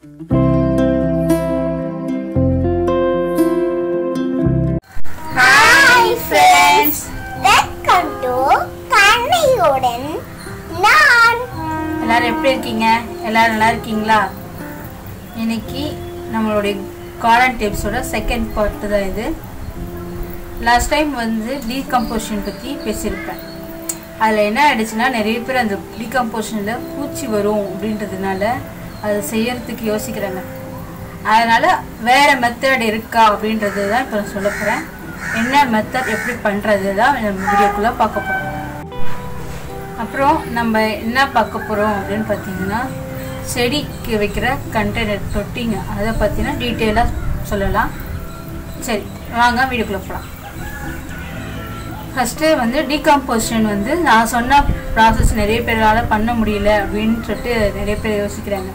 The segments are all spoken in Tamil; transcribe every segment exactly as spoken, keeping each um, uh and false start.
Hi friends, welcome to கண்ணையுடன் நான். எல்லாரும் எப்படி இருக்கீங்க? எல்லாரும் நல்லா இருக்கீங்களா? இன்னைக்கு நம்மளுடைய கார்டன் டிப்ஸோட செகண்ட் பார்ட் தான் இது. லாஸ்ட் டைம் வந்து டீகம்போசிஷன் பற்றி பேசியிருப்பேன். அதில் என்ன ஆயிடுச்சுன்னா, நிறைய பேர் அந்த டீகம்போசிஷனில் பூச்சி வரும் அப்படின்றதுனால அதை செய்யறதுக்கு யோசிக்கிறாங்க. அதனால் வேறு மெத்தட் இருக்கா அப்படின்றது தான் இப்போ நான் சொல்ல போகிறேன். என்ன மெத்தட் எப்படி பண்ணுறது தான் நம்ம வீடியோக்குள்ளே பார்க்க போகிறோம். அப்புறம் நம்ம என்ன பார்க்க போகிறோம் அப்படின்னு பார்த்தீங்கன்னா, செடிக்கு வைக்கிற கண்டெய்னர் தொட்டிங்க, அதை பற்றினா டீட்டெயிலாக சொல்லலாம். சரி வாங்க வீடியோக்குள்ளே போகலாம். ஃபஸ்ட்டு வந்து டீகம்போசிஷன் வந்து நான் சொன்ன ப்ராசஸ் நிறைய பேரால் பண்ண முடியல அப்படின்னு சொல்லிட்டு நிறைய பேர் யோசிக்கிறாங்க.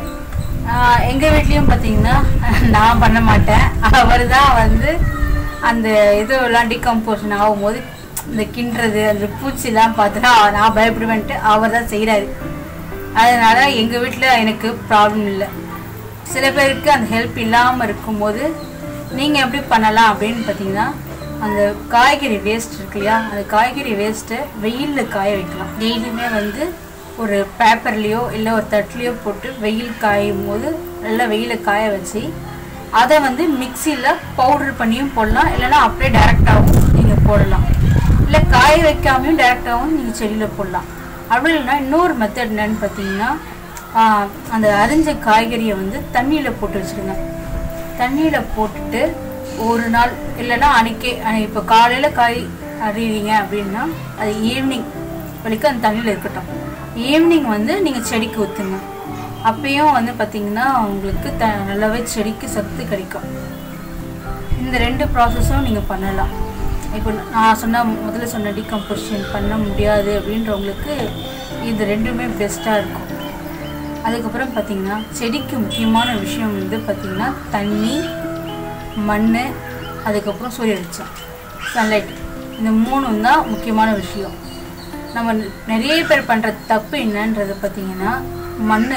எங்கள் வீட்லேயும் பார்த்தீங்கன்னா நான் பண்ண மாட்டேன், அவர் தான் வந்து அந்த இதெல்லாம் டீகம்போசிஷன் ஆகும்போது இந்த கிண்டுறது அந்த பூச்சிலாம் பார்த்துட்டா நான் பயப்படுவேன்ட்டு அவர் தான் செய்கிறாரு. அதனால் எங்கள் வீட்டில் எனக்கு ப்ராப்ளம் இல்லை. சில பேருக்கு அந்த ஹெல்ப் இல்லாமல் இருக்கும்போது நீங்கள் எப்படி பண்ணலாம் அப்படின்னு பார்த்தீங்கன்னா, அந்த காய்கறி வேஸ்ட் இருக்கு இல்லையா, அந்த காய்கறி வேஸ்ட்டை வெயிலில் காய வைக்கலாம். டெய்லியுமே வந்து ஒரு பேப்பர்லேயோ இல்லை ஒரு தட்டுலேயோ போட்டு வெயில் காயும் போது நல்லா வெயிலில் காய வச்சு அதை வந்து மிக்சியில் பவுடர் பண்ணியும் போடலாம், இல்லைன்னா அப்படியே டேரெக்டாகவும் நீங்கள் போடலாம். இல்லை காய வைக்காமையும் டேரெக்டாகவும் நீங்கள் செடியில் போடலாம். அப்படி இல்லைன்னா இன்னொரு மெத்தட் என்னன்னு பார்த்தீங்கன்னா, அந்த அரிஞ்ச காய்கறியை வந்து தண்ணியில் போட்டு வச்சுடுங்க. தண்ணியில் போட்டுட்டு ஒரு நாள் இல்லைன்னா அன்றைக்கே, இப்போ காலையில் காய் அறிவீங்க அப்படின்னா அது ஈவினிங் வரைக்கும் அந்த தண்ணியில் இருக்கட்டும். ஈவினிங் வந்து நீங்கள் செடிக்கு ஊற்றுங்க. அப்பயும் வந்து பார்த்திங்கன்னா உங்களுக்கு த நல்லாவே செடிக்கு சத்து கிடைக்கும். இந்த ரெண்டு ப்ராசஸும் நீங்கள் பண்ணலாம். இப்போ நான் சொன்ன முதல்ல சொன்ன டீகம்போசிஷன் பண்ண முடியாது அப்படின்றவங்களுக்கு இது ரெண்டுமே பெஸ்ட்டாக இருக்கும். அதுக்கப்புறம் பார்த்திங்கன்னா, செடிக்கு முக்கியமான விஷயம் வந்து பார்த்திங்கன்னா தண்ணி, மண், அதுக்கப்புறம் சூரிய வெளிச்சம், சன்லைட். இந்த மூணும் தான் முக்கியமான விஷயம். நம்ம நிறைய பேர் பண்ணுற தப்பு என்னன்றது பார்த்திங்கன்னா, மண்.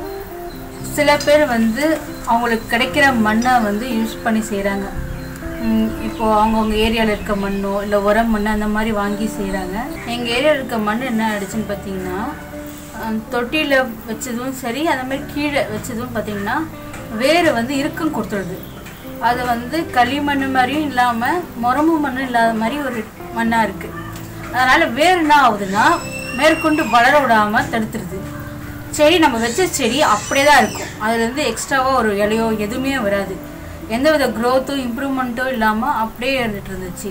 சில பேர் வந்து அவங்களுக்கு கிடைக்கிற மண்ணை வந்து யூஸ் பண்ணி செய்கிறாங்க. இப்போது அவங்கவுங்க ஏரியாவில் இருக்க மண்ணோ இல்லை உரம் மண் அந்த மாதிரி வாங்கி செய்கிறாங்க. எங்கள் ஏரியாவில் இருக்க மண் என்ன ஆயிடுச்சுன்னு பார்த்திங்கன்னா, தொட்டியில் வச்சதும் சரி, அந்த மாதிரி கீழே வச்சதும் பார்த்திங்கன்னா வேறு வந்து இறுக்கம் கொடுத்துடுது. அது வந்து களிமண் மாதிரியும் இல்லாமல் முரம்பு மண்ணும் இல்லாத மாதிரி ஒரு மண்ணாக இருக்குது. அதனால் வேறு என்ன ஆகுதுன்னா, மேற்கொண்டு வளர விடாமல் தடுத்துருது. செடி நம்ம வச்ச செடி அப்படியே தான் இருக்கும், அதுலேருந்து எக்ஸ்ட்ராவாக ஒரு இலையோ எதுவுமே வராது. எந்த வித க்ரோத்தும் இம்ப்ரூவ்மெண்ட்டும் இல்லாமல் அப்படியே இருந்துட்டு இருந்துச்சு.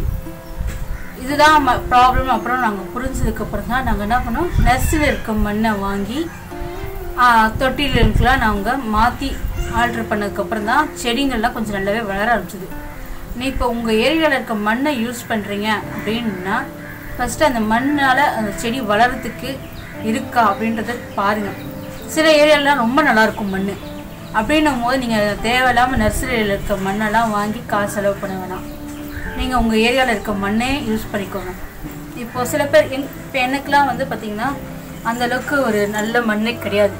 இதுதான் ம ப்ராப்ளம். அப்புறம் நாங்கள் புரிஞ்சதுக்கப்புறம் தான் நாங்கள் என்ன பண்ணோம், நர்ஸில் இருக்க மண்ணை வாங்கி தொட்டிலுக்கெலாம் நாங்கள் மாற்றி ஆல்ட்ரு பண்ணதுக்கப்புறம் தான் செடிங்கள்லாம் கொஞ்சம் நல்லாவே வளர ஆரம்பிச்சிது. நீ இப்போ உங்கள் ஏரியாவில் இருக்க மண்ணை யூஸ் பண்ணுறீங்க அப்படின்னா ஃபஸ்ட்டு அந்த மண்ணால் அந்த செடி வளர்கிறதுக்கு இருக்கா அப்படின்றத பாருங்கள். சில ஏரியாலலாம் ரொம்ப நல்லாயிருக்கும் மண். அப்படின்னும் போது நீங்கள் தேவையில்லாமல் நர்சரியில் இருக்க மண்ணெல்லாம் வாங்கி காசு செலவு பண்ண வேணாம். நீங்கள் உங்கள் ஏரியாவில் இருக்க மண்ணே யூஸ் பண்ணிக்கோங்க. இப்போது சில பேர் எங் இப்போ எனக்குலாம் வந்து பார்த்திங்கன்னா அந்தளவுக்கு ஒரு நல்ல மண்ணே கிடையாது.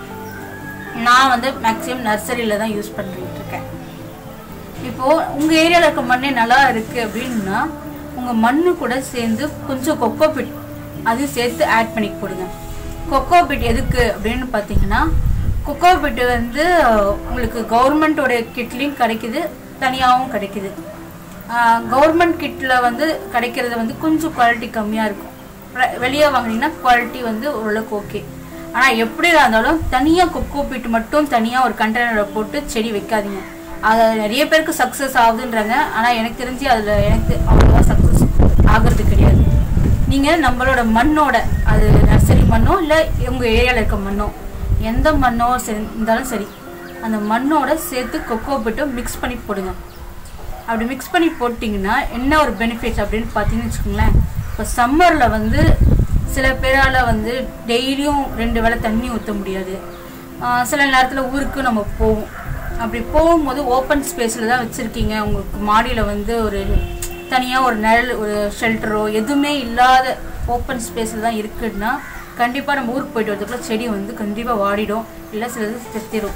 நான் வந்து மேக்ஸிமம் நர்சரியில் தான் யூஸ் பண்ணிட்டு இருக்கேன். இப்போது உங்கள் ஏரியாவில் இருக்க மண்ணே நல்லா இருக்குது அப்படின்னா உங்கள் மண்ணு கூட சேர்ந்து கொஞ்சம் கொக்கோ பிட் அதையும் சேர்த்து ஆட் பண்ணி போடுங்க. கொக்கோ பிட் எதுக்கு அப்படின்னு பார்த்தீங்கன்னா, கொக்கோ பிட்டு வந்து உங்களுக்கு கவர்மெண்ட்டோடைய கிட்லேயும் கிடைக்கிது, தனியாகவும் கிடைக்கிது. கவர்மெண்ட் கிட்டில் வந்து கிடைக்கிறது வந்து கொஞ்சம் குவாலிட்டி கம்மியாக இருக்கும். வெளியே வாங்கினீங்கன்னா குவாலிட்டி வந்து ஓரளவுக்கு ஓகே. ஆனால் எப்படி இருந்தாலும் தனியாக கொக்கோ பிட் மட்டும் தனியாக ஒரு கண்டெய்னரை போட்டு செடி வைக்காதீங்க. அது நிறைய பேருக்கு சக்ஸஸ் ஆகுதுன்றாங்க, ஆனால் எனக்கு தெரிஞ்சு அதில் எனக்கு அவ்வளோவா சக்ஸஸ் ஆகிறது கிடையாது. நீங்கள் நம்மளோட மண்ணோட, அது நர்சரி மண்ணோ இல்லை உங்கள் ஏரியாவில் இருக்க மண்ணோ, எந்த மண்ணோ சரி இருந்தாலும் சரி, அந்த மண்ணோட சேர்த்து கொக்கோ பிட்டை மிக்ஸ் பண்ணி போடுங்க. அப்படி மிக்ஸ் பண்ணி போட்டிங்கன்னா என்ன ஒரு பெனிஃபிட் அப்படின்னு பார்த்தீங்கன்னு வச்சுக்கோங்களேன். இப்போ சம்மரில் வந்து சில பேரால் வந்து டெய்லியும் ரெண்டு வேளை தண்ணி ஊற்ற முடியாது. சில நேரத்தில் ஊருக்கு நம்ம போவோம். அப்படி போகும்போது ஓப்பன் ஸ்பேஸில் தான் வச்சுருக்கீங்க, உங்களுக்கு மாடியில் வந்து ஒரு தனியாக ஒரு நிழல் ஒரு ஷெல்டரோ எதுவுமே இல்லாத ஓப்பன் ஸ்பேஸில் தான் இருக்குதுன்னா கண்டிப்பாக நம்ம ஊருக்கு போயிட்டு வரதுக்குள்ள செடி வந்து கண்டிப்பாக வாடிடும், இல்லை சிலது செத்துடும்.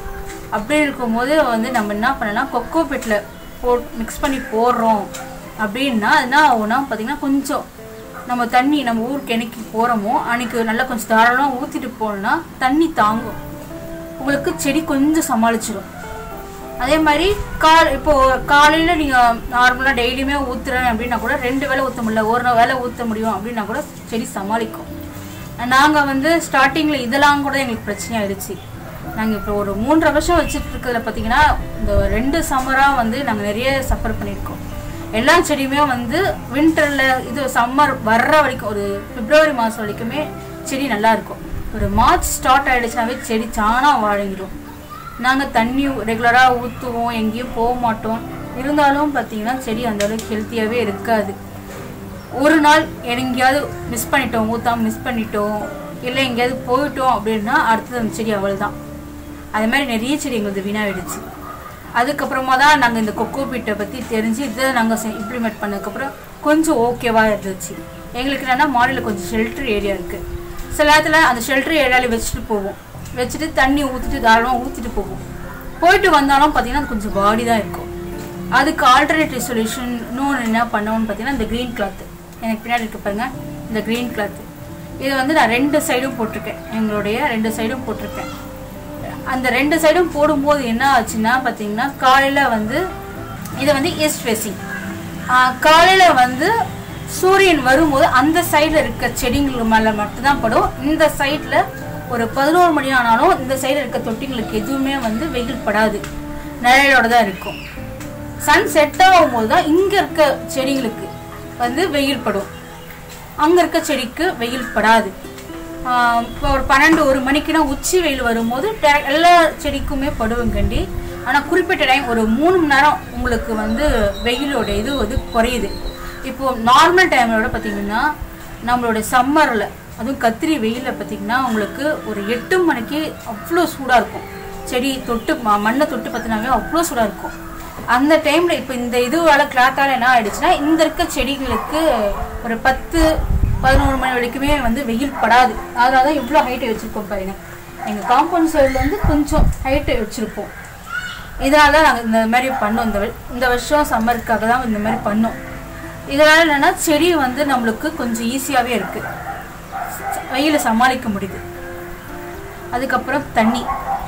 அப்படி இருக்கும்போது வந்து நம்ம என்ன பண்ணலாம், கொக்கோ பீட்டில் போ மிக்ஸ் பண்ணி போடுறோம் அப்படின்னா என்ன ஆகும்னா பார்த்தீங்கன்னா, கொஞ்சம் நம்ம தண்ணி நம்ம ஊருக்கு என்னைக்கு போகிறோமோ அன்றைக்கி நல்லா கொஞ்சம் தாராளமாக ஊற்றிட்டு போனோம்னா தண்ணி தாங்கும், உங்களுக்கு செடி கொஞ்சம் சமாளிச்சிடும். அதே மாதிரி கால் இப்போது காலையில் நீங்கள் நார்மலாக டெய்லியுமே ஊற்றுறேன் அப்படின்னா கூட ரெண்டு வேளை ஊற்ற முடியல, ஒரு வேளை ஊற்ற முடியும் அப்படின்னா கூட செடி சமாளிக்கும். நாங்கள் வந்து ஸ்டார்டிங்கில் இதெல்லாம் கூட எங்களுக்கு பிரச்சனையாயிடுச்சு. நாங்கள் இப்போ ஒரு மூன்றரை வருஷம் வச்சுட்டு இருக்கிறதுல பார்த்தீங்கன்னா இந்த ரெண்டு சம்மராக வந்து நாங்கள் நிறைய சஃபர் பண்ணியிருக்கோம். எல்லா செடியுமே வந்து வின்டரில் இது சம்மர் வர்ற வரைக்கும் ஒரு பிப்ரவரி மாதம் வரைக்குமே செடி நல்லாயிருக்கும். ஒரு மார்ச் ஸ்டார்ட் ஆகிடுச்சுனாவே செடி சாணம் வாழங்கிடும். நாங்கள் தண்ணி ரெகுலராக ஊற்றுவோம், எங்கேயும் போக மாட்டோம். இருந்தாலும் பார்த்தீங்கன்னா செடி அந்தளவுக்கு ஹெல்த்தியாகவே இருக்காது. ஒரு நாள் எங்கேயாவது மிஸ் பண்ணிட்டோம், ஊற்றாமல் மிஸ் பண்ணிட்டோம், இல்லை எங்கேயாவது போயிட்டோம் அப்படின்னா அடுத்தது அந்த செடி அவள் தான். அது மாதிரி நிறைய செடி எங்களுக்கு வீணாகிடுச்சு. அதுக்கப்புறமா தான் நாங்கள் இந்த கொக்கோ பீட்டை பற்றி தெரிஞ்சு இதை நாங்கள் இம்ப்ளிமெண்ட் பண்ணதுக்கப்புறம் கொஞ்சம் ஓகேவாக இருந்துச்சு. எங்களுக்கு என்னென்னா மாடியில் கொஞ்சம் ஷெல்டர் ஏரியா இருக்குது. சில நேரத்தில் அந்த ஷெல்டர் ஏரியாவில் வச்சுட்டு போவோம், வச்சுட்டு தண்ணி ஊற்றிட்டு தாராளமாக ஊற்றிட்டு போவோம். போயிட்டு வந்தாலும் பார்த்தீங்கன்னா அது கொஞ்சம் பாடி தான் இருக்கும். அதுக்கு ஆல்டர்னேட்டிவ் சொல்யூஷன் இன்னொன்று என்ன பண்ணோன்னு பார்த்தீங்கன்னா இந்த க்ரீன் கிளாத்து, எனக்கு பின்னாடி இருக்க பாருங்க இந்த க்ரீன் கிளாத்து. இது வந்து நான் ரெண்டு சைடும் போட்டிருக்கேன், எங்களுடைய ரெண்டு சைடும் போட்டிருக்கேன். அந்த ரெண்டு சைடும் போடும்போது என்ன ஆச்சுன்னா பார்த்தீங்கன்னா காலையில் வந்து இதை வந்து ஈஸ்ட் ஃபேஸிங், காலையில் வந்து சூரியன் வரும்போது அந்த சைடில் இருக்க செடிங்களுக்கு மேலே மட்டும்தான் படும். இந்த சைடில் ஒரு பதினோரு மணி ஆனாலும் இந்த சைடில் இருக்க தொட்டிங்களுக்கு எதுவுமே வந்து வெயில் படாது, நிழலோட தான் இருக்கும். சன் செட் ஆகும்போது தான் இங்கே இருக்க செடிங்களுக்கு வந்து வெயில் படும், அங்கே இருக்க செடிக்கு வெயில் படாது. இப்போ ஒரு பன்னெண்டு ஒரு மணிக்குனா உச்சி வெயில் வரும்போது எல்லா செடிக்குமே படுவங்கண்டி. ஆனால் குறிப்பிட்ட டைம் ஒரு மூணு மணி நேரம் உங்களுக்கு வந்து வெயிலோட இது வந்து குறையுது. இப்போது நார்மல் டைமோட பார்த்திங்கன்னா நம்மளோட சம்மரில் அதுவும் கத்திரி வெயிலில் பார்த்திங்கன்னா உங்களுக்கு ஒரு எட்டு மணிக்கு அவ்வளோ சூடாக இருக்கும். செடி தொட்டு மண்ணை தொட்டு பார்த்தினாவே அவ்வளோ சூடாக இருக்கும். அந்த டைமில் இப்போ இந்த இதுவால் கிளாத்தால் என்ன ஆகிடுச்சுன்னா இந்த இருக்க செடிகளுக்கு ஒரு பத்து பதினோரு மணி வரைக்குமே வந்து வெயில் படாது. அதனால தான் இவ்வளோ ஹைட்டை வச்சுருக்கோம் பாருங்க. எங்கள் காம்பவுண்ட் சைடில் வந்து கொஞ்சம் ஹைட்டை வச்சுருப்போம். இதனால தான் நாங்கள் இந்த மாதிரி பண்ணோம். இந்த இந்த வருஷம் சம்மருக்காக தான் இந்த மாதிரி பண்ணோம். இதனால் என்னென்னா செடி வந்து நம்மளுக்கு கொஞ்சம் ஈஸியாகவே இருக்குது, வெயிலை சமாளிக்க முடியுது. அதுக்கப்புறம் தண்ணி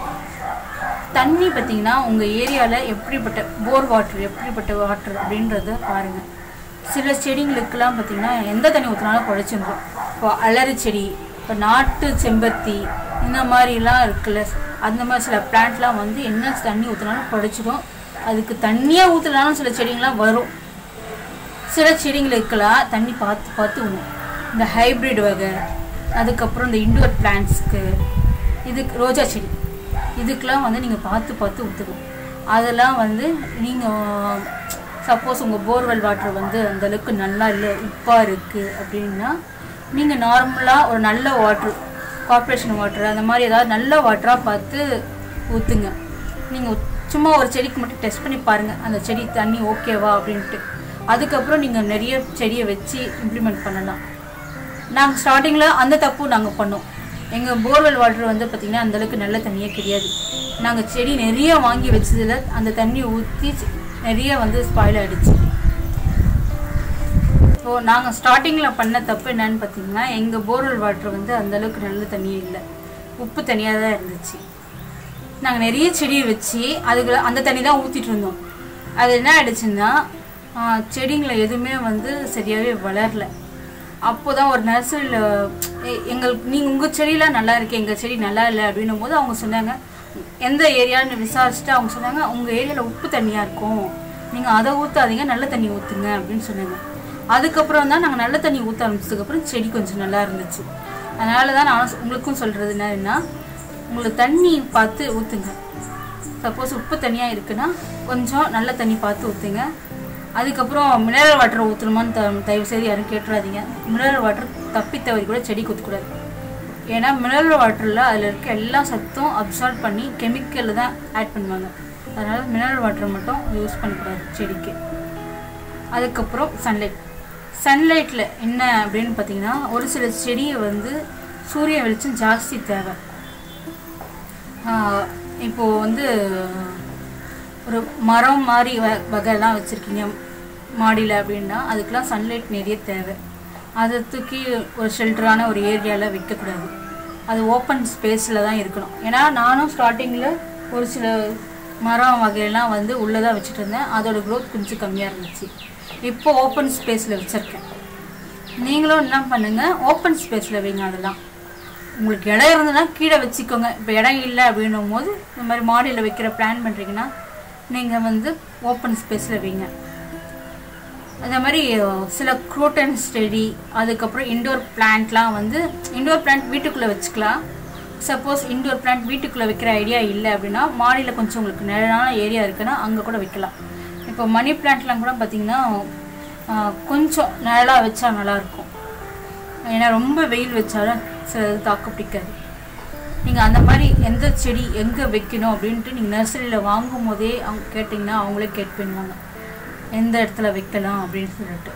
தண்ணி பார்த்திங்கன்னா உங்கள் ஏரியாவில் எப்படிப்பட்ட போர் வாட்டர் எப்படிப்பட்ட வாட்டர் அப்படின்றத பாருங்கள். சில செடிங்களுக்கெல்லாம் பார்த்திங்கன்னா எந்த தண்ணி ஊற்றினாலும் குழைச்சிடும். இப்போ அலரி செடி, இப்போ நாட்டு செம்பருத்தி இந்த மாதிரிலாம் இருக்குல்ல, அந்த மாதிரி சில பிளான்ட்லாம் வந்து என்ன தண்ணி ஊற்றினாலும் குழைச்சிடும். அதுக்கு தண்ணியாக ஊற்றினாலும் சில செடிங்கள்லாம் வரும். சில செடிங்களுக்கெல்லாம் தண்ணி பார்த்து பார்த்து ஊணும். இந்த ஹைப்ரிட் வகை, அதுக்கப்புறம் இந்த இண்டோர் பிளான்ட்ஸ்க்கு, இதுக்கு ரோஜா செடி, இதுக்கெலாம் வந்து நீங்கள் பார்த்து பார்த்து ஊற்றணும். அதெல்லாம் வந்து நீங்கள் சப்போஸ் உங்கள் போர்வெல் வாட்டர் வந்து அந்தளவுக்கு நல்லா இல்லை, உப்பாக இருக்குது அப்படின்னா நீங்கள் நார்மலாக ஒரு நல்ல வாட்ரு, கார்ப்பரேஷன் வாட்டர் அந்த மாதிரி ஏதாவது நல்ல வாட்டராக பார்த்து ஊற்றுங்க. நீங்கள் சும்மா ஒரு செடிக்கு மட்டும் டெஸ்ட் பண்ணி பாருங்கள் அந்த செடி தண்ணி ஓகேவா அப்படின்ட்டு. அதுக்கப்புறம் நீங்கள் நிறைய செடியை வச்சு இம்ப்ளிமெண்ட் பண்ணலாம். நாங்கள் ஸ்டார்டிங்கில் அந்த தப்பு நாங்கள் பண்ணோம். எங்கள் போர்வெல் வாட்டர் வந்து பார்த்திங்கன்னா அந்தளவுக்கு நல்ல தண்ணியே கிடையாது. நாங்கள் செடி நிறைய வாங்கி வச்சதில் அந்த தண்ணி ஊற்றி நிறைய வந்து ஸ்பாயில் ஆகிடுச்சு. இப்போது நாங்கள் ஸ்டார்டிங்கில் பண்ண தப்பு என்னன்னு பார்த்திங்கன்னா எங்கள் போர்வெல் வாட்டர் வந்து அந்தளவுக்கு நல்ல தண்ணியே இல்லை, உப்பு தண்ணியாக தான் இருந்துச்சு. நாங்கள் நிறைய செடியை வச்சு அதுக்கு அந்த தண்ணி தான் ஊற்றிட்டு இருந்தோம். அது என்ன ஆகிடுச்சுன்னா செடிங்களை எதுவுமே வந்து சரியாகவே வளரல. அப்போ தான் ஒரு நர்சரியில் எங்களுக்கு நீங்கள் உங்கள் செடியெலாம் நல்லா இருக்குது, எங்கள் செடி நல்லா இல்லை அப்படின்னும் போது அவங்க சொன்னாங்க, எந்த ஏரியான்னு விசாரிச்சுட்டு அவங்க சொன்னாங்க உங்கள் ஏரியாவில் உப்பு தண்ணியாக இருக்கும், நீங்கள் அதை ஊற்றாதீங்க, நல்ல தண்ணி ஊற்றுங்க அப்படின்னு சொன்னாங்க. அதுக்கப்புறம் தான் நாங்கள் நல்ல தண்ணி ஊற்ற ஆரம்பிச்சதுக்கப்புறம் செடி கொஞ்சம் நல்லா இருந்துச்சு. அதனால தான் நான் உங்களுக்கும் சொல்கிறது என்னன்னா உங்களுக்கு தண்ணி பார்த்து ஊற்றுங்க. சப்போஸ் உப்பு தண்ணியாக இருக்குன்னா கொஞ்சம் நல்ல தண்ணி பார்த்து ஊற்றுங்க. அதுக்கப்புறம் மினரல் வாட்டர் ஊற்றணுமான்னு த தயவு செய்து யாரும் கேட்டுறாதீங்க. மினரல் வாட்டர் தப்பி தவறி கூட செடிக்கு ஊற்றக்கூடாது. ஏன்னா மினரல் வாட்டரில் அதில் இருக்க எல்லா சத்தும் அப்சார்ப் பண்ணி கெமிக்கலில் தான் ஆட் பண்ணுவாங்க. அதனால் மினரல் வாட்டர் மட்டும் யூஸ் பண்ணக்கூடாது செடிக்கு. அதுக்கப்புறம் சன்லைட் சன்லைட்டில் என்ன அப்படின்னு பார்த்தீங்கன்னா ஒரு சில செடியை வந்து சூரிய வெளிச்சம் ஜாஸ்தி தேவை. இப்போது வந்து ஒரு மரம் மாதிரி வ வகைலாம் வச்சுருக்கீங்க மாடியில் அப்படின்னா அதுக்கெலாம் சன்லைட் நிறைய தேவை. அதை தூக்கி ஒரு ஷெல்டரான ஒரு ஏரியாவில் வைக்கக்கூடாது. அது ஓப்பன் ஸ்பேஸில் தான் இருக்கணும். ஏன்னா நானும் ஸ்டார்டிங்கில் ஒரு சில மரம் வகையெல்லாம் வந்து உள்ளே தான் வச்சுட்டு இருந்தேன். அதோடய க்ரோத் கொஞ்சம் கம்மியாக இருந்துச்சு. இப்போ ஓப்பன் ஸ்பேஸில் வச்சுருக்கேன். நீங்களும் என்ன பண்ணுங்கள், ஓப்பன் ஸ்பேஸில் வைங்க. அதெல்லாம் உங்களுக்கு இடம் இருந்ததுன்னா கீழே வச்சுக்கோங்க. இப்போ இடம் இல்லை அப்படின்னும் போது இந்த மாதிரி மாடியில் வைக்கிற பிளான் பண்ணுறீங்கன்னா நீங்கள் வந்து ஓப்பன் ஸ்பேஸில் வைங்க. அதே மாதிரி சில குரோட்டன் செடி, அதுக்கப்புறம் இன்டோர் பிளான்ட்லாம் வந்து இன்டோர் பிளான்ட் வீட்டுக்குள்ளே வச்சுக்கலாம். சப்போஸ் இன்டோர் பிளான்ட் வீட்டுக்குள்ளே வைக்கிற ஐடியா இல்லை அப்படின்னா மாடியில் கொஞ்சம் உங்களுக்கு நிழலான ஏரியா இருக்குன்னா அங்கே கூட வைக்கலாம். இப்போ மணி பிளான்ட்லாம் கூட பார்த்திங்கன்னா கொஞ்சம் நிழலாக வச்சா நல்லாயிருக்கும். ஏன்னா ரொம்ப வெயில் வச்சாலும் சில தாக்கு பிடிக்காது. நீங்கள் அந்த மாதிரி எந்த செடி எங்கே வைக்கணும் அப்படின்ட்டு நீங்கள் நர்சரியில் வாங்கும் போதே அவங்க கேட்டிங்கன்னா அவங்களே கேட் பண்ணுவாங்க எந்த இடத்துல வைக்கலாம் அப்படின்னு சொல்லிட்டு.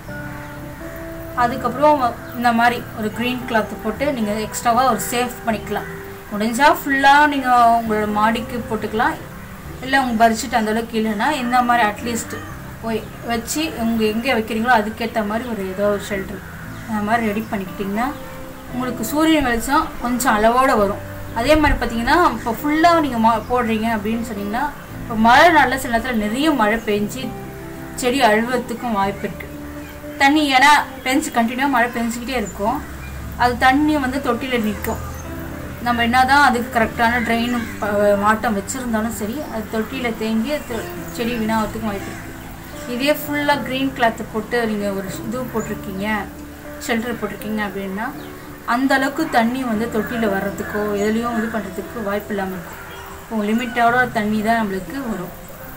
அதுக்கப்புறம் இந்த மாதிரி ஒரு க்ரீன் கிளாத்து போட்டு நீங்கள் எக்ஸ்ட்ராவாக ஒரு சேஃப் பண்ணிக்கலாம். முடிஞ்சால் ஃபுல்லாக நீங்கள் உங்களோட மாடிக்கு போட்டுக்கலாம். இல்லை உங்கள் பட்ஜெட் அந்தளவுக்கு இல்லைன்னா இந்த மாதிரி அட்லீஸ்ட் போய் வச்சு உங்கள் எங்கே வைக்கிறீங்களோ அதுக்கேற்ற மாதிரி ஒரு ஏதோ ஒரு ஷெல்டர் அந்த மாதிரி ரெடி பண்ணிக்கிட்டிங்கன்னா உங்களுக்கு சூரியன் வெளிச்சம் கொஞ்சம் அளவோடு வரும். அதே மாதிரி பார்த்தீங்கன்னா இப்போ ஃபுல்லாக நீங்கள் மா போடுறீங்க அப்படின்னு சொன்னீங்கன்னா இப்போ மழை நல்ல சில நேரத்தில் நிறைய மழை பெஞ்சு செடி அழுவத்துக்கும் வாய்ப்பு இருக்குது. தண்ணி ஏன்னா பெஞ்சு கண்டினியூவாக மழை பெஞ்சிக்கிட்டே இருக்கும். அது தண்ணி வந்து தொட்டியில் நிற்கும். நம்ம என்ன தான் அதுக்கு கரெக்டான ட்ரெயின் மாட்டம் வச்சுருந்தாலும் சரி அது தொட்டியில் தேங்கி செடி வீணாகிறதுக்கும் வாய்ப்பு இருக்குது. இதே ஃபுல்லாக க்ரீன் கிளாத்து போட்டு நீங்கள் ஒரு இது போட்டிருக்கீங்க, ஷெல்டர் போட்டிருக்கீங்க அப்படின்னா அந்த அளவுக்கு தண்ணி வந்து தொட்டியில் வர்றதுக்கோ எதுலேயும் இது பண்ணுறதுக்கு வாய்ப்பு இல்லாமல் இருக்கும். இப்போ லிமிட்டோட தண்ணி தான் நம்மளுக்கு வரும்.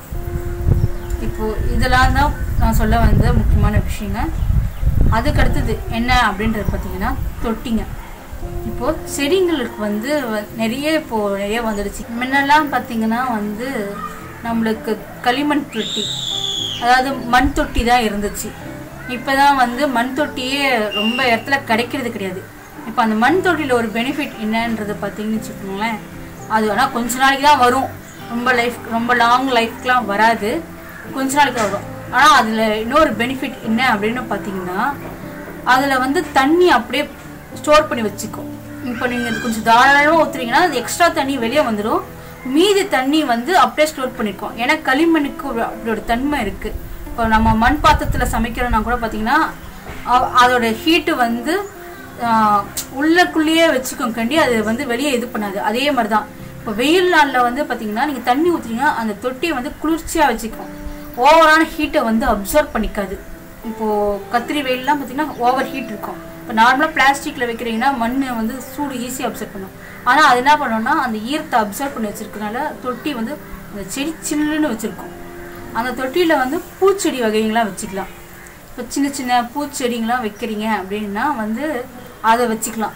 இப்போது இதெல்லாம் தான் நான் சொல்ல வந்த முக்கியமான விஷயங்க. அதுக்கடுத்தது என்ன அப்படின்றது பார்த்திங்கன்னா தொட்டிங்க. இப்போது செடிங்களுக்கு வந்து நிறைய இப்போது நிறைய வந்துடுச்சு. முன்னெல்லாம் பார்த்திங்கன்னா வந்து நம்மளுக்கு களிமண் தொட்டி, அதாவது மண் தொட்டி தான் இருந்துச்சு. இப்போ தான் வந்து மண் தொட்டியே ரொம்ப இடத்துல கிடைக்கிறது கிடையாது. இப்போ அந்த மண் தொட்டியில் ஒரு பெனிஃபிட் என்னன்றது பார்த்தீங்கன்னு வச்சுக்கோங்களேன், அது ஆனால் கொஞ்ச நாளைக்கு தான் வரும். ரொம்ப லைஃப் ரொம்ப லாங் லைஃப்க்கெலாம் வராது, கொஞ்ச நாளைக்கு வரும். ஆனால் அதில் இன்னொரு பெனிஃபிட் என்ன அப்படின்னு பார்த்தீங்கன்னா அதில் வந்து தண்ணி அப்படியே ஸ்டோர் பண்ணி வச்சுக்கும். இப்போ நீங்கள் கொஞ்சம் தாராளமாக ஊற்றுறீங்கன்னா அது எக்ஸ்ட்ரா தண்ணி வெளியே வந்துடும். மீதி தண்ணி வந்து அப்படியே ஸ்டோர் பண்ணியிருக்கோம். ஏன்னா களிமண்ணுக்கு ஒரு அப்படியோட தன்மை இருக்குது. இப்போ நம்ம மண் பாத்திரத்தில் சமைக்கிறோன்னா கூட பார்த்திங்கன்னா அதோட ஹீட்டு வந்து உள்ளக்குள்ளேயே வச்சுக்கோங்க கண்டி, அது வந்து வெளியே இது பண்ணாது. அதே மாதிரி தான் இப்போ வெயில் நாளில் வந்து பார்த்திங்கன்னா நீங்கள் தண்ணி ஊற்றுறீங்கன்னா அந்த தொட்டியை வந்து குளிர்ச்சியாக வச்சுக்கும். ஓவரான ஹீட்டை வந்து அப்சர்வ் பண்ணிக்காது. இப்போது கத்திரி வெயிலெலாம் பார்த்திங்கன்னா ஓவர் ஹீட் இருக்கும். இப்போ நார்மலாக பிளாஸ்டிக்கில் வைக்கிறீங்கன்னா மண் வந்து சூடு ஈஸியாக அப்சர்வ் பண்ணும். ஆனால் அது என்ன பண்ணோம்னா அந்த ஈரத்தை அப்சர்வ் பண்ணி வச்சுருக்கனால தொட்டி வந்து அந்த செடி சில்லுன்னு வச்சுருக்கோம். அந்த தொட்டியில் வந்து பூச்செடி வகைங்களாம் வச்சுக்கலாம். இப்போ சின்ன சின்ன பூச்செடிங்களாம் வைக்கிறீங்க அப்படின்னா வந்து அதை வச்சுக்கலாம்.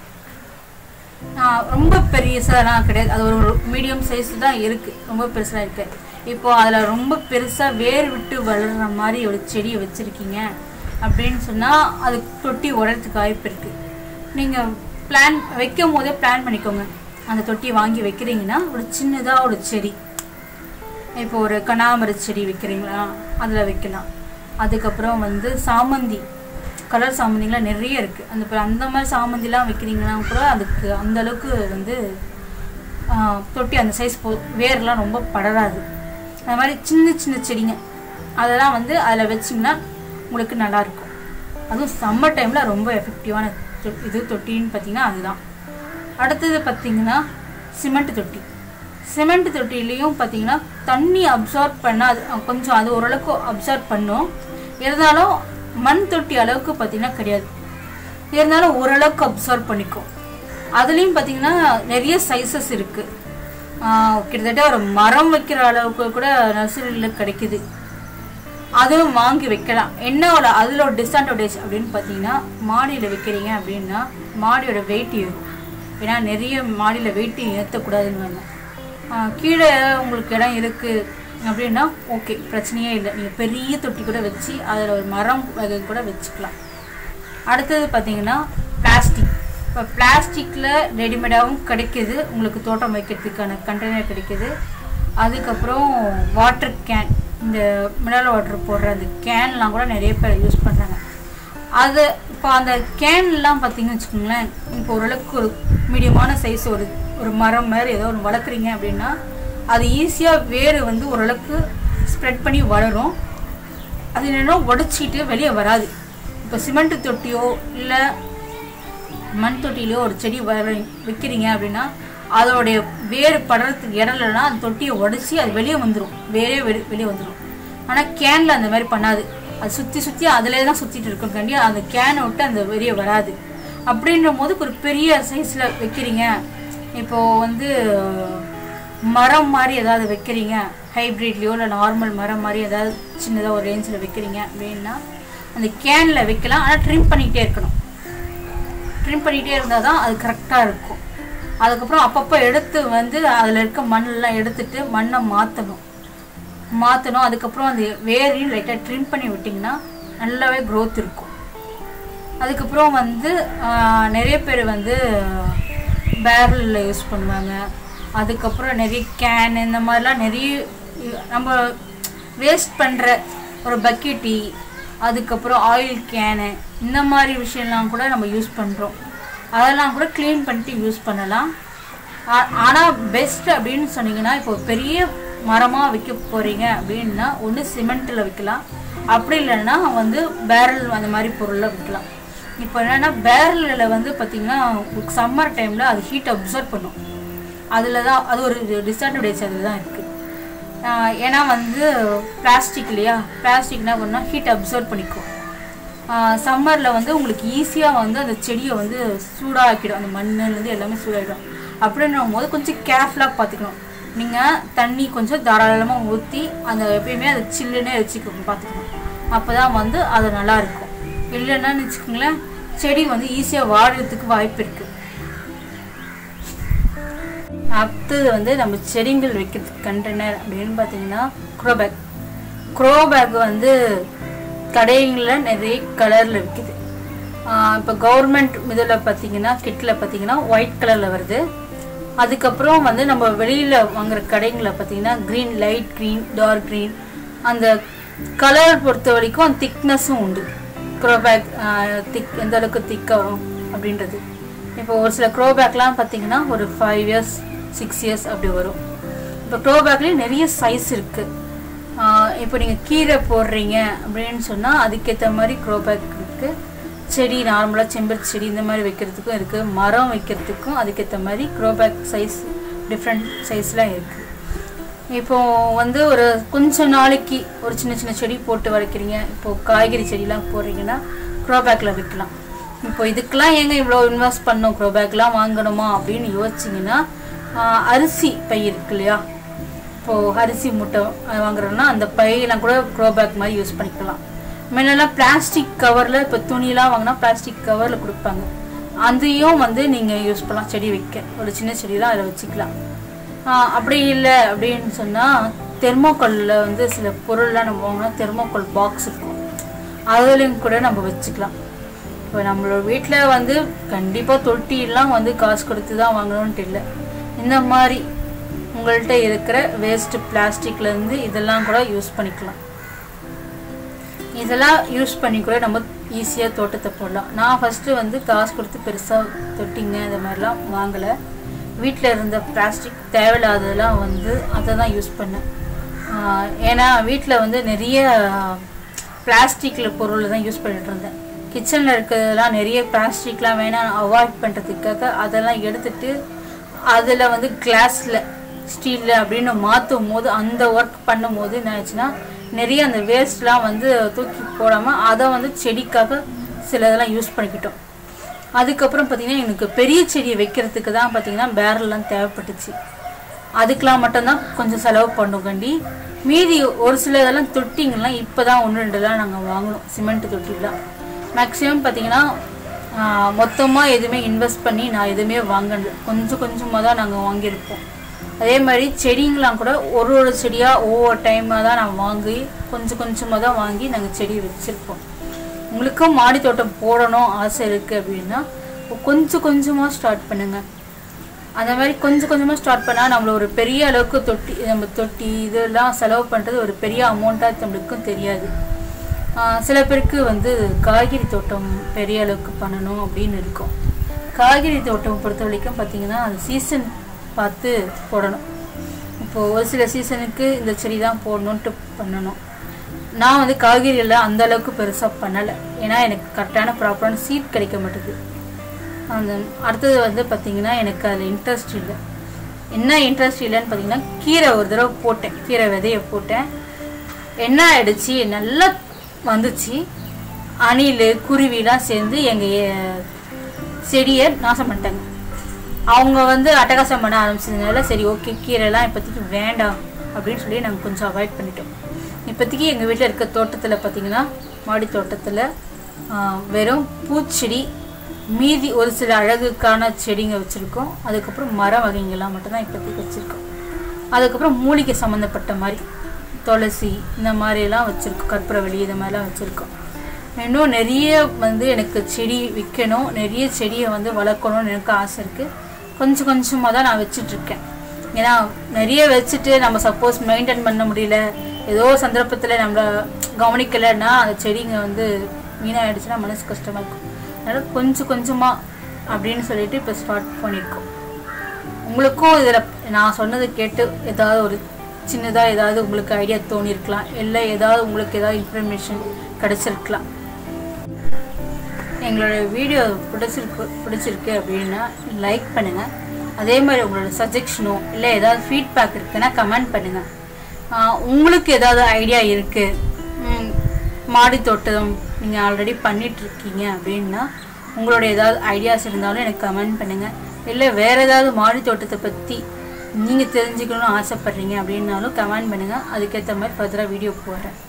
ரொம்ப பெருசாலாம் கிடையாது, அது ஒரு மீடியம் சைஸ் தான் இருக்குது, ரொம்ப பெருசாக இருக்குது. இப்போது அதில் ரொம்ப பெருசாக வேர் விட்டு வளர்கிற மாதிரி ஒரு செடியை வச்சுருக்கீங்க அப்படின்னு சொன்னால் அது தொட்டி உடறதுக்கு வாய்ப்பு இருக்குது. நீங்கள் பிளான் வைக்கும் போதே பிளான் பண்ணிக்கோங்க. அந்த தொட்டி வாங்கி வைக்கிறீங்கன்னா ஒரு சின்னதாக ஒரு செடி, இப்போ ஒரு கனாமர செடி வைக்கிறீங்களா அதில் வைக்கலாம். அதுக்கப்புறம் வந்து சாமந்தி, கலர் சாமந்திலாம் நிறைய இருக்குது. அந்த அந்த மாதிரி சாமந்திலாம் வைக்கிறீங்கன்னா கூட அதுக்கு அந்தளவுக்கு வந்து தொட்டி அந்த சைஸ் போ வேர்லாம் ரொம்ப படராது. அந்த மாதிரி சின்ன சின்ன செடிங்க அதெல்லாம் வந்து அதில் வச்சிங்கன்னா உங்களுக்கு நல்லாயிருக்கும். அதுவும் சம்மர் டைமில் ரொம்ப எஃபெக்டிவான இது தொட்டின்னு பார்த்திங்கன்னா அதுதான். அடுத்தது பார்த்திங்கன்னா சிமெண்ட் தொட்டி. சிமெண்ட் தொட்டிலையும் பார்த்திங்கன்னா தண்ணி அப்சார்ப் பண்ணால் அது கொஞ்சம் அது ஓரளவுக்கு அப்சார்ப் பண்ணும். இருந்தாலும் மண் தொட்டி அளவுக்கு பார்த்திங்கன்னா கிடையாது, இருந்தாலும் ஓரளவுக்கு அப்சார்ப் பண்ணிக்கும். அதுலேயும் பார்த்திங்கன்னா நிறைய சைஸஸ் இருக்குது. கிட்டத்தட்ட ஒரு மரம் வைக்கிற அளவுக்கு கூட நர்சரியில் கிடைக்குது. அதுவும் வாங்கி வைக்கலாம். என்ன ஒரு அதில் ஒரு டிஸ்அட்வான்டேஜ் அப்படின்னு பார்த்தீங்கன்னா மாடியில் வைக்கிறீங்க அப்படின்னா மாடியோட வெயிட் ஏறும். ஏன்னா நிறைய மாடியில் வெயிட்டு ஏற்றக்கூடாதுன்னு கீழே உங்களுக்கு இடம் இருக்குது அப்படின்னா ஓகே, பிரச்சனையே இல்லை. நீங்கள் பெரிய தொட்டி கூட வச்சு அதில் ஒரு மரம் வகை கூட வச்சுக்கலாம். அடுத்தது பார்த்தீங்கன்னா பிளாஸ்டிக். இப்போ பிளாஸ்டிக்கில் ரெடிமேடாகவும் கிடைக்கிது, உங்களுக்கு தோட்டம் வைக்கிறதுக்கான கண்டெய்னர் கிடைக்கிது. அதுக்கப்புறம் வாட்டர் கேன், இந்த மினரல் வாட்டர் போடுற அந்த கேன்லாம் கூட நிறைய பேர் யூஸ் பண்ணுறாங்க. அது இப்போ அந்த கேன்லாம் பார்த்தீங்கன்னு வச்சுக்கோங்களேன், இப்போ ஓரளவுக்கு ஒரு மீடியமான சைஸ் ஒரு ஒரு மரம் மாதிரி ஏதோ ஒன்று வளர்க்குறீங்க அப்படின்னா அது ஈஸியாக வேறு வந்து ஓரளவுக்கு ஸ்ப்ரெட் பண்ணி வளரும். அது என்னென்னா உடச்சிட்டு வெளியே வராது. இப்போ சிமெண்ட் தொட்டியோ இல்லை மண் தொட்டிலையோ ஒரு செடி வர வைக்கிறீங்க அப்படின்னா அதோடைய வேறு படுறதுக்கு இடம் இல்லைன்னா அந்த தொட்டியை உடச்சி அது வெளியே வந்துடும், வேறே வெளி வெளியே வந்துடும். ஆனால் கேனில் அந்த மாதிரி பண்ணாது, அது சுற்றி சுற்றி அதிலே தான் சுற்றிட்டு இருக்கும் கண்டி அந்த கேனை விட்டு அந்த வெளியே வராது. அப்படின்ற போது ஒரு பெரிய சைஸில் வைக்கிறீங்க, இப்போது வந்து மரம் மாதிரி ஏதாவது வைக்கிறீங்க, ஹைப்ரிட்லேயோ இல்லை நார்மல் மரம் மாதிரி ஏதாவது சின்னதாக ஒரு ரேஞ்சில் வைக்கிறீங்க அப்படின்னா அந்த கேனில் வைக்கலாம். ஆனால் ட்ரிம் பண்ணிக்கிட்டே இருக்கணும், ட்ரிம் பண்ணிகிட்டே இருந்தால் தான் அது கரெக்டாக இருக்கும். அதுக்கப்புறம் அப்பப்போ எடுத்து வந்து அதில் இருக்க மண்ணெல்லாம் எடுத்துட்டு மண்ணை மாற்றணும் மாற்றணும் அதுக்கப்புறம் அந்த வேரையும் லைட்டாக ட்ரிம் பண்ணி விட்டிங்கன்னா நல்லாவே க்ரோத் இருக்கும். அதுக்கப்புறம் வந்து நிறைய பேர் வந்து பேரலில் யூஸ் பண்ணுவாங்க. அதுக்கப்புறம் நிறைய கேன் இந்த மாதிரிலாம் நிறைய நம்ம வேஸ்ட் பண்ணுற ஒரு பக்கெட்டி, அதுக்கப்புறம் ஆயில் கேனு, இந்த மாதிரி விஷயம்லாம் கூட நம்ம யூஸ் பண்ணுறோம். அதெல்லாம் கூட க்ளீன் பண்ணிட்டு யூஸ் பண்ணலாம். ஆனால் பெஸ்ட் அப்படின்னு சொன்னீங்கன்னா இப்போ பெரிய மரமாக வைக்க போகிறீங்க அப்படின்னா ஒன்று சிமெண்ட்டில் வைக்கலாம், அப்படி இல்லைன்னா வந்து பேரல் அந்த மாதிரி பொருளில் வைக்கலாம். இப்போ என்னென்னா பேரலில் வந்து பார்த்திங்கன்னா சம்மர் டைமில் அது ஹீட் அப்சர்வ் பண்ணும், அதில் தான் அது ஒரு டிஸ்அட்வான்டேஜ் அதில் தான் இருக்குது. ஏன்னா வந்து பிளாஸ்டிக் இல்லையா, பிளாஸ்டிக்னா பண்ணால் ஹீட் அப்சர்வ் பண்ணிக்கும். சம்மரில் வந்து உங்களுக்கு ஈஸியாக வந்து அந்த செடியை வந்து சூடாக்கிடும், அந்த மண்ணுலேருந்து எல்லாமே சூடாகிடும். அப்படின்ற போது கொஞ்சம் கேர்ஃபுல்லாக பார்த்துக்கணும். நீங்கள் தண்ணி கொஞ்சம் தாராளமாக ஊற்றி அந்த எப்பயுமே அது சில்லுன்னே வச்சுக்கணும், பார்த்துக்கணும். அப்போ தான் வந்து அது நல்லாயிருக்கும். இல்லைன்னா வச்சுக்கோங்களேன் செடி வந்து ஈஸியாக வாடுறதுக்கு வாய்ப்பு இருக்குது. அடுத்தது வந்து நம்ம செடிகள் வைக்கிறதுக்கு கண்டெய்னர் அப்படின்னு பார்த்தீங்கன்னா க்ரோபேக். க்ரோபேக் வந்து கடைகளில் நிறைய கலரில் விற்கிது. இப்போ கவர்மெண்ட் இதில் பார்த்தீங்கன்னா கிட்டில் பார்த்தீங்கன்னா ஒயிட் கலரில் வருது. அதுக்கப்புறம் வந்து நம்ம வெளியில் வாங்குகிற கடைங்களில் பார்த்தீங்கன்னா green, light green, dark green, அந்த கலர் பொறுத்த வரைக்கும் அந்த திக்னஸும் உண்டு. க்ரோபேக் திக் எந்த அளவுக்கு திக்காக வரும் அப்படின்றது. இப்போ ஒரு சில க்ரோபேக்லாம் பார்த்தீங்கன்னா ஒரு ஃபைவ் இயர்ஸ் சிக்ஸ் இயர்ஸ் அப்படி வரும். இப்போ க்ரோபேக்லேயும் நிறைய சைஸ் இருக்குது. இப்போ நீங்கள் கீரை போடுறீங்க அப்படின்னு சொன்னால் அதுக்கேற்ற மாதிரி க்ரோபேக் இருக்குது. செடி நார்மலாக செம்பருத்தி செடி இந்த மாதிரி வைக்கிறதுக்கும் இருக்குது, மரம் வைக்கிறதுக்கும் அதுக்கேற்ற மாதிரி க்ரோபேக் சைஸ் டிஃப்ரெண்ட் சைஸ்லாம் இருக்குது. இப்போது வந்து ஒரு கொஞ்சம் நாளைக்கு ஒரு சின்ன சின்ன செடி போட்டு வளர்க்குறீங்க, இப்போது காய்கறி செடிலாம் போடுறீங்கன்னா க்ரோபேக்கில் வைக்கலாம். இப்போ இதுக்கெல்லாம் ஏங்க இவ்வளோ இன்வெஸ்ட் பண்ணோம், க்ரோபேக்லாம் வாங்கணுமா அப்படின்னு யோசிச்சிங்கன்னா அரிசி பை இருக்கு இல்லையா, இப்போது அரிசி மூட்டை வாங்குறோன்னா அந்த பையெல்லாம் கூட க்ரோபேக் மாதிரி யூஸ் பண்ணிக்கலாம். முன்னெல்லாம் பிளாஸ்டிக் கவரில் இப்போ துணியெலாம் வாங்கினா பிளாஸ்டிக் கவரில் கொடுப்பாங்க, அதையும் வந்து நீங்கள் யூஸ் பண்ணலாம் செடி வைக்க. ஒரு சின்ன செடியெலாம் அதில் வச்சுக்கலாம். அப்படி இல்லை அப்படின்னு சொன்னால் தெர்மோக்கோலில் வந்து சில பொருள்லாம் நம்ம வாங்கினா தெர்மோக்கோல் பாக்ஸ் இருக்கும், அதுலேயும் கூட நம்ம வச்சுக்கலாம். இப்போ நம்மளோட வீட்டில் வந்து கண்டிப்பாக தொட்டிலாம் வந்து காசு கொடுத்து தான் வாங்கணுன்ட்டு இல்லை, இந்த மாதிரி உங்கள்கிட்ட இருக்கிற வேஸ்ட்டு பிளாஸ்டிக்லேருந்து இதெல்லாம் கூட யூஸ் பண்ணிக்கலாம். இதெல்லாம் யூஸ் பண்ணி கூட நம்ம ஈஸியாக தோட்டத்தை போடலாம். நான் ஃபஸ்ட்டு வந்து காசு கொடுத்து பெருசாக தொட்டிங்க இந்த மாதிரிலாம் வாங்கலை, வீட்டில் இருந்த பிளாஸ்டிக் தேவையில்லாததெல்லாம் வந்து அதை தான் யூஸ் பண்ணேன். ஏன்னா வீட்டில் வந்து நிறைய பிளாஸ்டிக்கில் பொருள் தான் யூஸ் பண்ணிகிட்டு இருந்தேன். கிச்சனில் இருக்கிறதெல்லாம் நிறைய பிளாஸ்டிக்லாம் வேணாம் அவாய்ட் பண்ணுறதுக்காக அதெல்லாம் எடுத்துகிட்டு அதில் வந்து கிளாஸில் ஸ்டீலில் அப்படின்னு மாற்றும் போது அந்த ஒர்க் பண்ணும் போது என்ன ஆச்சுன்னா நிறைய அந்த வேஸ்ட்லாம் வந்து தூக்கி போடாமல் அதை வந்து செடிக்காக சில இதெல்லாம் யூஸ் பண்ணிக்கிட்டோம். அதுக்கப்புறம் பார்த்திங்கன்னா எனக்கு பெரிய செடியை வைக்கிறதுக்கு தான் பார்த்திங்கன்னா பேரல்லாம் தேவைப்பட்டுச்சு, அதுக்கெலாம் மட்டும்தான் கொஞ்சம் செலவு பண்ணோம் கண்டி. மீதி ஒரு சில இதெல்லாம் தொட்டிங்கெல்லாம் இப்போ தான் ஒன்று ரெண்டுலாம் நாங்கள் வாங்கினோம், சிமெண்ட் தொட்டிலாம். மேக்ஸிமம் பார்த்திங்கன்னா மொத்தமாக எதுவுமே இன்வெஸ்ட் பண்ணி நான் எதுவுமே வாங்கல, கொஞ்சம் கொஞ்சமாக தான் நாங்கள் வாங்கியிருப்போம். அதே மாதிரி செடிங்கெலாம் கூட ஒரு ஒரு செடியாக ஒவ்வொரு டைமாக தான் நான் வாங்கி கொஞ்சம் கொஞ்சமாக தான் வாங்கி நாங்கள் செடி வச்சுருப்போம். உங்களுக்கும் மாடி தோட்டம் போடணும் ஆசை இருக்குது அப்படின்னா கொஞ்சம் கொஞ்சமாக ஸ்டார்ட் பண்ணுங்கள். அந்த மாதிரி கொஞ்சம் கொஞ்சமாக ஸ்டார்ட் பண்ணால் நம்மள ஒரு பெரிய அளவுக்கு தொட்டி நம்ம தொட்டி இதெல்லாம் செலவு பண்ணுறது ஒரு பெரிய அமௌண்ட்டாக நம்மளுக்கும் தெரியாது. சில பேருக்கு வந்து காய்கறி தோட்டம் பெரிய அளவுக்கு பண்ணணும் அப்படின்னு இருக்கும். காய்கறி தோட்டம் பொறுத்த வரைக்கும் பார்த்திங்கன்னா அது சீசன் பார்த்து போடணும். இப்போது ஒரு சில சீசனுக்கு இந்த செடி தான் போடணுன்ட்டு பண்ணணும். நான் வந்து காய்கறியெல்லாம் அந்த அளவுக்கு பெருசாக பண்ணலை. ஏன்னா எனக்கு கரெக்டான ப்ராப்பரான சீட் கிடைக்க மாட்டேது. அந்த அடுத்தது வந்து பார்த்திங்கன்னா எனக்கு அதில் இன்ட்ரெஸ்ட் இல்லை. என்ன இன்ட்ரெஸ்ட் இல்லைன்னு பார்த்திங்கன்னா கீரை ஒரு தடவை போட்டேன், கீரை விதையை போட்டேன். என்ன ஆகிடுச்சு, நல்லா வந்துச்சு. அணில் குருவிலாம் சேர்ந்து எங்கள் செடியை நாசம் பண்ணிட்டாங்க. அவங்க வந்து அட்டகாசம் பண்ண ஆரம்பிச்சதுனால சரி ஓகே கீரைலாம் இப்போதைக்கு வேண்டாம் அப்படின்னு சொல்லி நாங்கள் கொஞ்சம் அவாய்ட் பண்ணிட்டோம். இப்போதைக்கு எங்கள் வீட்டில் இருக்க தோட்டத்தில் பார்த்திங்கன்னா மாடி தோட்டத்தில் வெறும் பூச்செடி, மீதி ஒரு சில அழகுக்கான செடிங்க வச்சுருக்கோம். அதுக்கப்புறம் மர வகைங்கள்லாம் மட்டும்தான் இப்போதைக்கு வச்சுருக்கோம். அதுக்கப்புறம் மூலிகை சம்மந்தப்பட்ட மாதிரி துளசி இந்த மாதிரிலாம் வச்சுருக்கோம், கற்பூரவள்ளி இந்த மாதிரிலாம் வச்சுருக்கோம். இன்னும் நிறைய வந்து எனக்கு செடி விற்கணும், நிறைய செடியை வந்து வளர்க்கணும்னு எனக்கு ஆசை இருக்குது. கொஞ்சம் கொஞ்சமாக தான் நான் வச்சிட்ருக்கேன். ஏன்னா நிறைய வச்சுட்டு நம்ம சப்போஸ் மெயின்டைன் பண்ண முடியல, ஏதோ சந்தர்ப்பத்தில் நம்மளை கவனிக்கலைன்னா அந்த செடிங்க வந்து வீணாகிடுச்சுன்னா மனசு கஷ்டமாக இருக்கும். அதனால் கொஞ்சம் கொஞ்சமாக அப்படின்னு சொல்லிட்டு இப்போ ஸ்டார்ட் பண்ணியிருக்கோம். உங்களுக்கும் இதில் நான் சொன்னதை கேட்டு ஏதாவது ஒரு சின்னதாக ஏதாவது உங்களுக்கு ஐடியா தோணியிருக்கலாம், இல்லை ஏதாவது உங்களுக்கு ஏதாவது இன்ஃபர்மேஷன் கிடச்சிருக்கலாம். எங்களோட வீடியோ பிடிச்சிருக்கு பிடிச்சிருக்கு அப்படின்னா லைக் பண்ணுங்கள். அதே மாதிரி உங்களோட சஜெஷனோ இல்லை ஏதாவது ஃபீட்பேக் இருக்குன்னா கமெண்ட் பண்ணுங்கள். உங்களுக்கு ஏதாவது ஐடியா இருக்குது, மாடி தோட்டம் நீங்கள் ஆல்ரெடி பண்ணிகிட்ருக்கீங்க அப்படின்னா உங்களோட ஏதாவது ஐடியாஸ் இருந்தாலும் எனக்கு கமெண்ட் பண்ணுங்கள். இல்லை வேறு ஏதாவது மாடி தோட்டத்தை பற்றி நீங்கள் தெரிஞ்சுக்கணும்னு ஆசைப்பட்றீங்க அப்படின்னாலும் கமெண்ட் பண்ணுங்கள். அதுக்கேற்ற மாதிரி ஃபர்தராக வீடியோ போடுறேன்.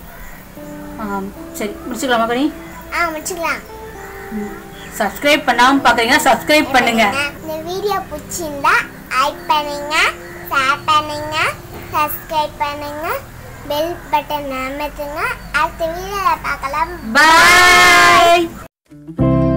சரி முடிச்சுக்கலாமா கனி? ஆ முடிச்சுக்கலாம். சப்ஸ்கிரைப் பண்ணாம பாக்குறீங்கன்னா சப்ஸ்கிரைப் பண்ணுங்க. இந்த வீடியோ பிடிச்சிருந்தா லைக் பண்ணுங்க, ஷேர் பண்ணுங்க, சப்ஸ்கிரைப் பண்ணுங்க, பெல் பட்டன் அழுத்துங்க. அடுத்த வீடியோல பார்க்கலாம். பை.